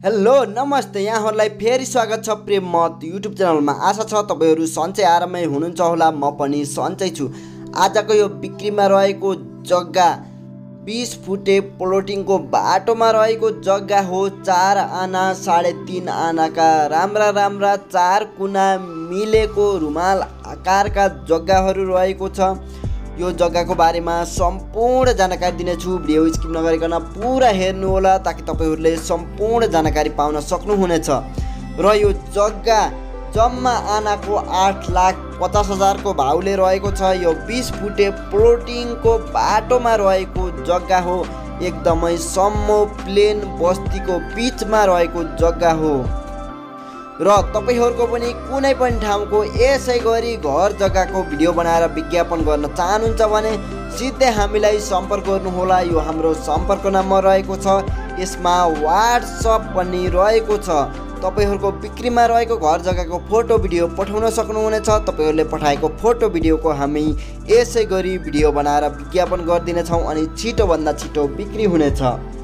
Hello नमस्ते, यहाँहरूलाई फेरि स्वागत छ प्रेम मत युट्युब च्यानलमा। आशा छ तपाईहरू सन्चै आरामै हुनुहुन्छ होला, म पनि सन्चै छु। आजको यो बिक्रीमा रहेको जग्गा 20 फुटे प्लोटिङको बाटोमा रहेको जग्गा हो। 4 आना 3.5 आनाका राम्रा राम्रा 4 कुना मिलेको रुमाल आकारका जग्गाहरू रहेको छ। यो जग्गाको बारेमा सम्पूर्ण जानकारी दिनेछु। भिडियो स्किप नगरिकन पुरा हेर्नु होला ताकि तपाईहरूले सम्पूर्ण जानकारी पाउन सक्नुहुनेछ। र यो जग्गा जम्मा आनाको 8,50,000 को भाउले रहेको छ। यो 20 फुटे प्लोटिङको बाटोमा रहेको जग्गा हो। एकदमै सम्मो प्लेन बस्तीको बिचमा रहेको जग्गा हो। र तपाईहरुको पनि कुनै पनि ठाउँको यसै गरी घर जग्गाको भिडियो बनाएर विज्ञापन गर्न चाहनुहुन्छ भने सिधै हामीलाई सम्पर्क गर्नु होला। यो हाम्रो सम्पर्क नम्बर रहेको छ। यसमा WhatsApp पनि रहेको छ। तपाईहरुको बिक्रीमा रहेको घर जग्गाको फोटो भिडियो पठाउन सक्नुहुनेछ। तपाईहरुले पठाएको फोटो भिडियोको हामी यसै गरी भिडियो बनाएर विज्ञापन गरिदिनेछौँ अनि छिटोभन्दा छिटो बिक्री हुनेछ।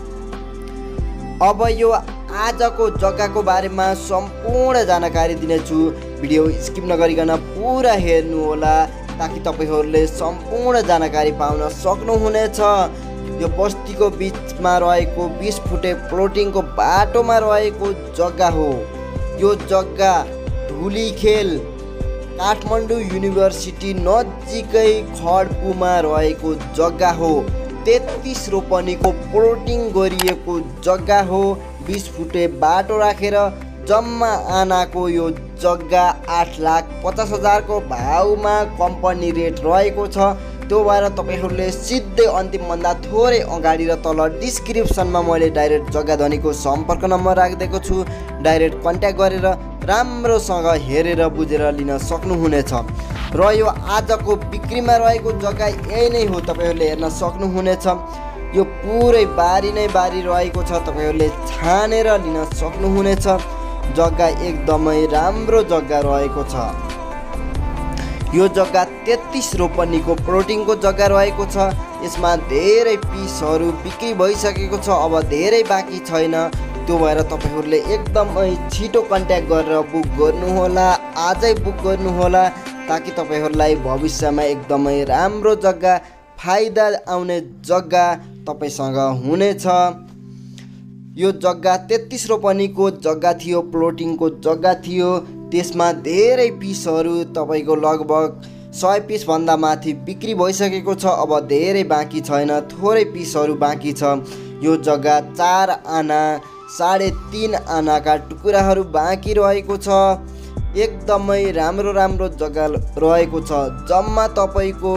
अब यो आजको जग्गाको बारेमा सम्पूर्ण जानकारी दिनेछु। भिडियो स्किप नगरिकन पुरा हेर्नु होला ताकि तपाईहरुले सम्पूर्ण जानकारी पाउन सक्नुहुनेछ। यो बस्तीको बिचमा रहेको 20 फुटे प्लोटिङको बाटोमा रहेको जग्गा हो। यो जग्गा धुलीखेल काठमाडौँ युनिभर्सिटी नजिकै खडपुमा रहेको जग्गा हो। 33 रोपनीको प्लोटिङ गरिएको जग्गा हो। 20 फुटे बाटो राखेर जम्मा आनाको यो जग्गा 8,50,000 को भाउमा कम्पनी रेट रहेको छ। त्यो भएर तपाईहरूले सिधै अन्तिमभन्दा थोरै अगाडि र तल डिस्क्रिप्सनमा मैले डाइरेक्ट जग्गा धनीको सम्पर्क नम्बर राखिदिएको छु। डाइरेक्ट कन्ट्याक्ट गरेर राम्रोसँग हेरेर बुझेर लिन सक्नुहुनेछ। र यो आजको बिक्रीमा रहेको जग्गा यही नै हो, तपाईहरूले हेर्न सक्नुहुनेछ। यो पुरै बारी नै बारी रहेको छ, तपाईहरूले छानेर लिन सक्नुहुनेछ। जग्गा एकदमै राम्रो जग्गा रहेको छ। यो जग्गा 33 रोपनीको प्लोटिङको जग्गा रहेको छ। यसमा धेरै पिसहरू बिक्री भइसकेको छ, अब धेरै बाँकी छैन। त्यो भएर तपाईहरूले एकदमै छिटो कन्ट्याक्ट गरेर बुक गर्नुहोला। आजै बुक गर्नुहोला ताकि तपाईहरूलाई भविष्यमा एकदमै राम्रो जग्गा, फाइदा आउने जग्गा तपाईसँग हुनेछ। यो जग्गा 33 रोपनीको जग्गा थियो, प्लोटिङको जग्गा थियो। त्यसमा धेरै पिसहरू तपाईको लगभग 100 पिस भन्दा माथि बिक्री भइसकेको छ। अब धेरै बाँकी छैन, थोरै पिसहरू बाँकी छ। यो जग्गा 4 आना 3.5 आनाका टुक्राहरू बाँकी रहेको छ। एकदमै राम्रो राम्रो जग्गा रहेको छ। जम्मा तपाईको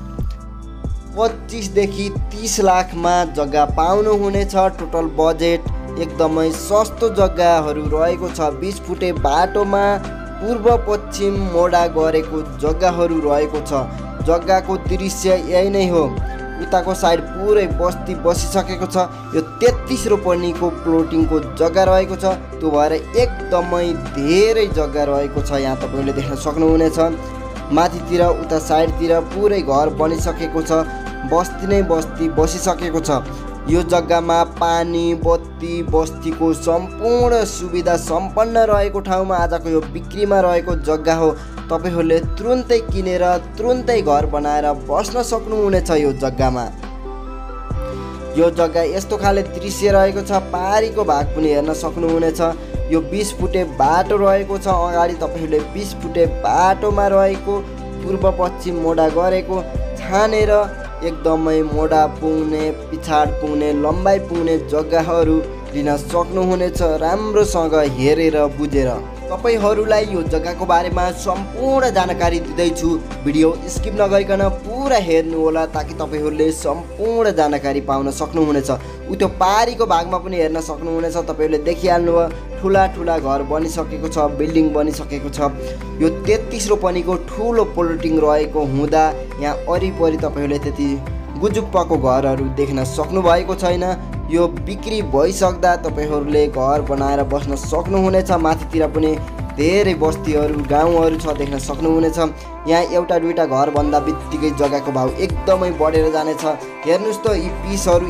25 देखि 30 लाखमा जग्गा पाउनुहुनेछ। टोटल बजेट एकदमै सस्तो जग्गाहरू रहेको छ। 20 फुटे बाटोमा पूर्व पश्चिम मोडा गरेको जग्गाहरू रहेको छ। जग्गाको दृश्य यही नै हो। उताको साइड पुरै बस्ती बसिसकेको छ। यो 33 रोपनीको प्लोटिङको जग्गा रहेको छ। त्यो भएर एकदमै धेरै जग्गा रहेको छ। यहाँ तपाईले देख्न सक्नुहुनेछ। माथितिर उता साइडतिर पुरै घर बनिसकेको छ। बस्ती नै बस्ती बसिसकेको छ। यो जग्गामा पानी, बत्ती, बस्तीको सम्पूर्ण सुविधा सम्पन्न रहेको ठाउँमा आजको यो बिक्रीमा रहेको जग्गा हो। तपाईहरूले तुरुन्तै किनेर तुरुन्तै घर बनाएर बस्न सक्नुहुनेछ। यो जग्गामा यो जग्गा यस्तो खाले दृश्य रहेको छ। पारीको भाग पनि हेर्न सक्नुहुनेछ। यो 20 फुटे बाटो रहेको छ। अगाडि तपाईहरूले 20 फुटे बाटोमा रहेको पूर्व पश्चिम मोडा गरेको छानेर एकदमै मोडा पुग्ने, पिछाड पुग्ने, लम्बाइ पुग्ने जग्गाहरू लिन सक्नुहुनेछ। राम्रोसँग हेरेर बुझेर तपाईहरूलाई यो जग्गाको बारेमा सम्पूर्ण जानकारी दिँदैछु। भिडियो स्किप नगरिकन पुरा हेर्नु होला ताकि तपाईहरूले सम्पूर्ण जानकारी पाउन सक्नुहुनेछ। उतो पारीको भागमा पनि हेर्न सक्नुहुनेछ। तपाईहरूले देखिहाल्नुभयो ठुला ठुला घर बनिसकेको छ, बिल्डिङ बनिसकेको छ। यो 33 रोपनीको ठुलो प्लोटिङ रहेको हुँदा यहाँ वरिपरि तपाईहरूले त्यति गुजुप्पाको घरहरू देख्न सक्नुभएको छैन। यो बिक्री भइसक्दा तपाईहरूले घर बनाएर बस्न सक्नुहुनेछ। माथितिर पनि धेरै बस्तीहरू, गाउँहरू छ, देख्न सक्नुहुनेछ। यहाँ एउटा दुईटा घर भन्दा बित्तिकै जग्गाको भाउ एकदमै बढेर जानेछ। हेर्नुस् त यी पिसहरू यस्तो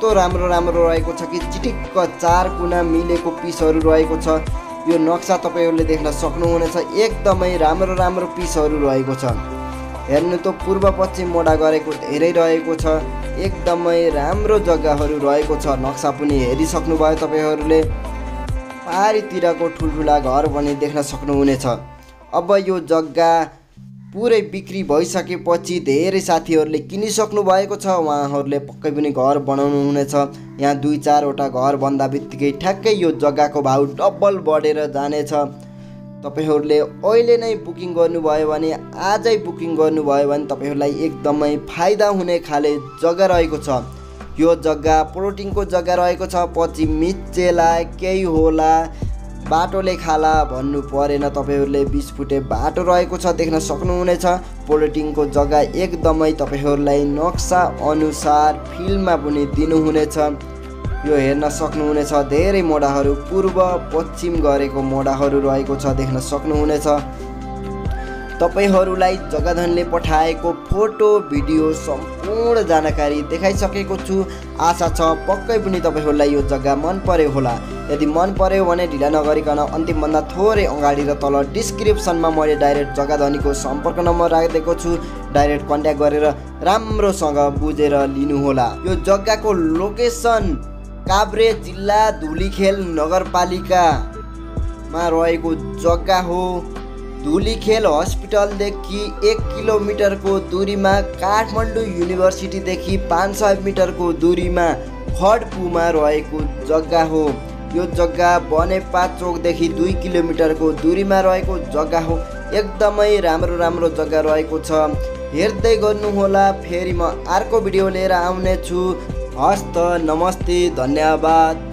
कस्तो राम्रो राम्रो रहेको छ कि चिटिक्क 4 कुना मिलेको पिसहरू रहेको छ। यो नक्सा तपाईहरुले देख्न सक्नुहुनेछ, एकदमै राम्रो राम्रो पिसहरू रहेको छ। हेर्नु त पूर्व पश्चिम मोडा गरेको धेरै रहेको छ, एकदमै राम्रो जग्गाहरू रहेको छ। नक्सा पनि हेरिसक्नु भयो तपाईहरुले, पारीतिरको ठुलठुला घर पनि देख्न सक्नुहुनेछ। अब यो जग्गा पुरै बिक्री भइसकेपछि धेरै साथीहरूले किनिसक्नु भएको छ, उहाँहरूले पक्कै पनि घर बनाउनु हुनेछ। यहाँ 2-4 वटा घर बन्दा बित्तिकै ठ्याक्कै यो जग्गाको भाउ डबल बढेर जानेछ। तपाईहरुले अहिले नै बुकिङ गर्नुभयो भने, आजै बुकिङ गर्नुभयो भने तपाईहरुलाई एकदमै फाइदा हुने खाले जग्गा रहेको छ। यो जग्गा प्लोटिङको जग्गा रहेको छ, पछि मिच्चेला केही होला बाटोले खाला भन्नु परेन। तपाईहरुले 20 फुटे बाटो रहेको छ, देख्न सक्नुहुनेछ। प्लोटिङको जग्गा एकदमै तपाईहरुलाई नक्सा अनुसार फिल्ममा पनि दिनुहुनेछ। यो हेर्न सक्नुहुनेछ, धेरै मोडाहरू पूर्व पश्चिम गरेको मोडाहरू रहेको छ, देख्न सक्नुहुनेछ। तपाईहरुलाई जग्गाधनले पठाएको फोटो भिडियो सम्पूर्ण जानकारी देखाइसकेको छु। आशा छ पक्कै पनि तपाईहरुलाई यो जग्गा मन पर्यो होला। यदि मन पर्यो भने ढिला नगरिकन अन्तिमभन्दा थोरै अगाडि र तल डिस्क्रिप्सनमा मैले डाइरेक्ट जग्गाधनीको सम्पर्क नम्बर राखेको छु, डाइरेक्ट कन्ट्याक्ट गरेर राम्रोसँग बुझेर लिनुहोला। यो जग्गाको लोकेसन काभ्रे जिल्ला धुलीखेल नगरपालिकामा रहेको जग्गा हो। धुलीखेल हस्पिटलदेखि 1 किलोमिटरको दूरीमा, काठमाडौँ युनिभर्सिटीदेखि 500 मिटरको दूरीमा खडपुमा रहेको जग्गा हो। यो जग्गा बनेपा चोकदेखि 2 किलोमिटरको दूरीमा रहेको जग्गा हो। एकदमै राम्रो राम्रो जग्गा रहेको छ, हेर्दै गर्नुहोला। फेरि म अर्को भिडियो लिएर आउने छु। हस्त, नमस्ते, धन्यवाद।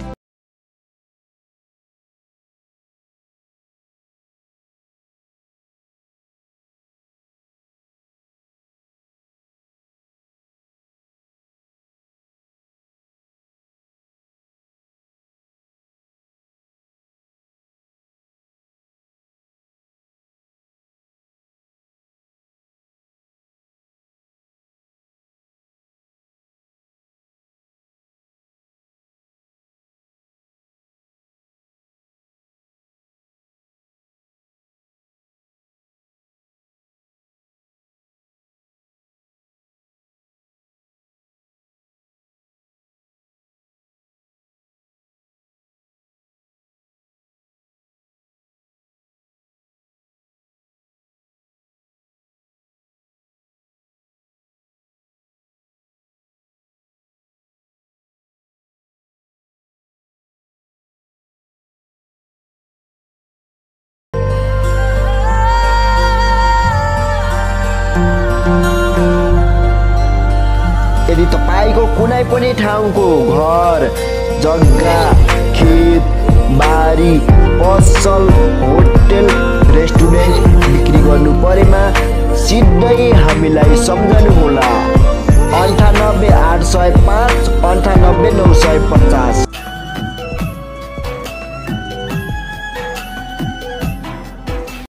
यदि तपाईको कुनै पनि ठाउँको घर, जग्गा, खेत, बारी, पसल, होटल, रेस्टुरेन्ट बिक्री गर्नु परेमा सिधै हामीलाई सम्झनु होला। 98 805 98 950।